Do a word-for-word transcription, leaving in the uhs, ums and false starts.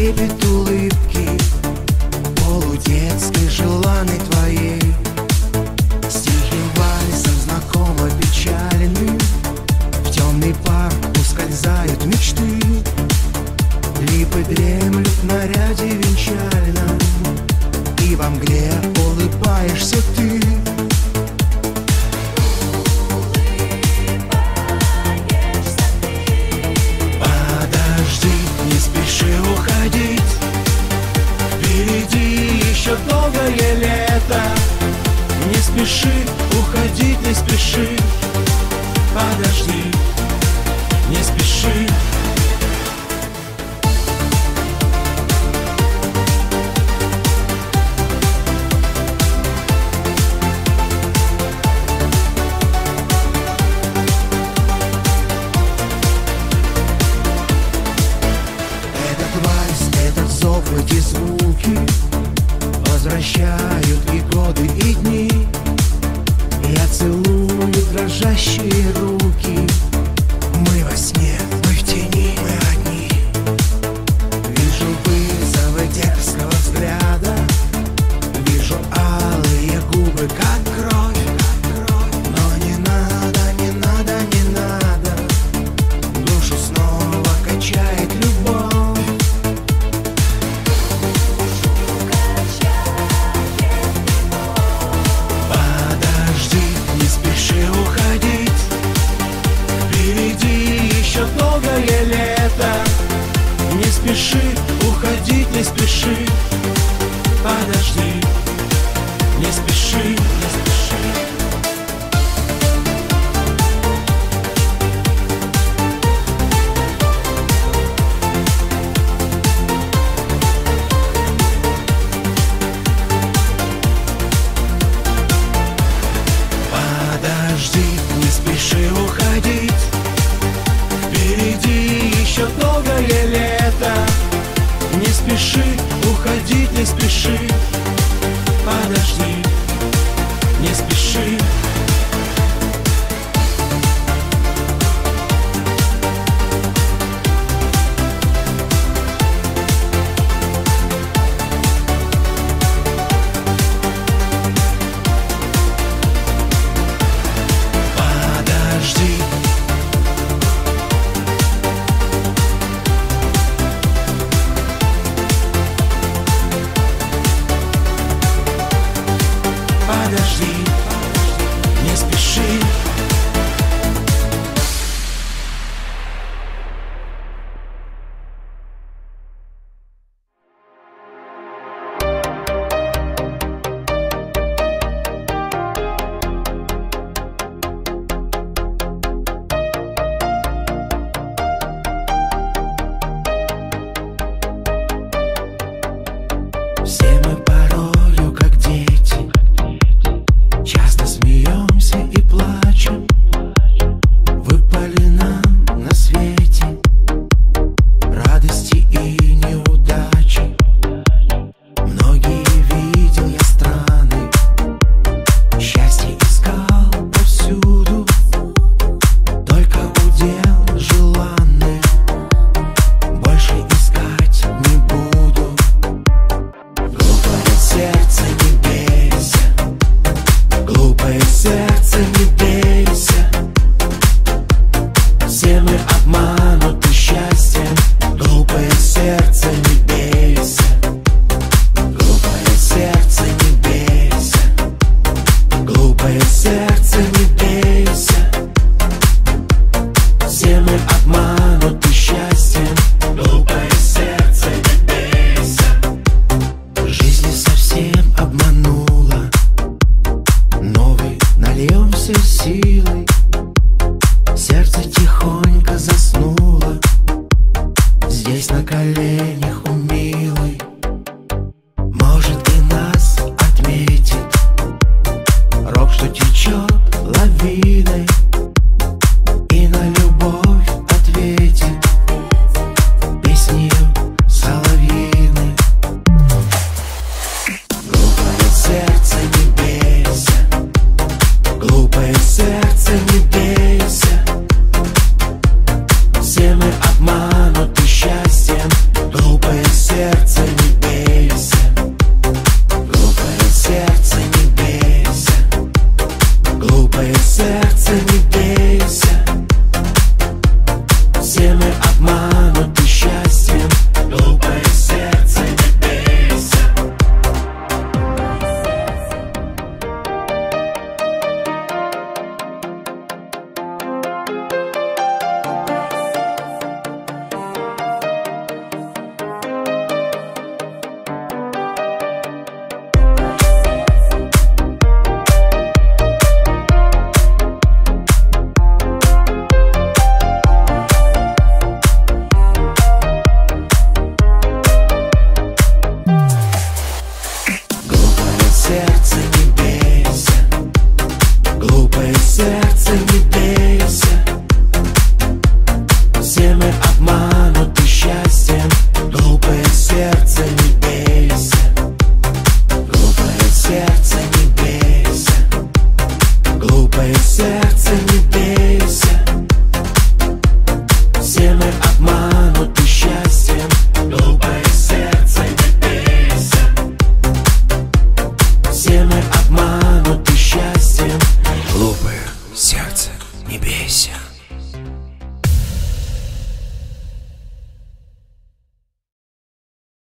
трепет улыбки, полудетской, желанной твоей. С тихим вальсом знакомо печальным в темный парк ускользают мечты. Липы дремлют на ряде венчальном, и во мгле улыбаешься ты. Подожди, не спеши уходить, впереди еще долгое лето. Не спеши уходить, не спеши. Подожди, не спеши. Эти звуки возвращают и годы, и дни. Я целую дрожащие руки. Мы во сне, мы в тени, мы одни. Вижу вызовы дерзкого взгляда, вижу алые губы, как кровь. Но не надо, не надо, не надо. Душу снова качает любовь. Долгое лето. Не спеши уходить, не спеши. Подожди, не спеши, не спеши. Подожди, не спеши уходить. Впереди еще долгое лето. Не спеши уходить, не спеши. Подожди, не спеши. Подожди, не спеши. Все мы порою как дети, часто смеемся и плачем. Выпали нам на свете радости и неудачи. Многие видел я страны, счастье искал повсюду. Только удел желанный, больше искать не буду. Глупое сердце, не бейся. Глупое сердце, не бейся. Все мы обмануты счастьем. Глупое сердце, не бейся. Глупое сердце, не бейся. Глупое сердце, не бейся. Все мы обмануты счастьем. Глупое сердце, не бейся. Жизнь не совсем обманула, новый нальемся силой. Сердце тихонько заснуло здесь на коленях у милой. Может, и нас отметит рок, что течет, ловит. Глупое сердце, не бейся. Все мы обмануты счастьем. Глупое сердце, не бейся. Все мы обмануты счастьем. Глупое сердце, не бейся.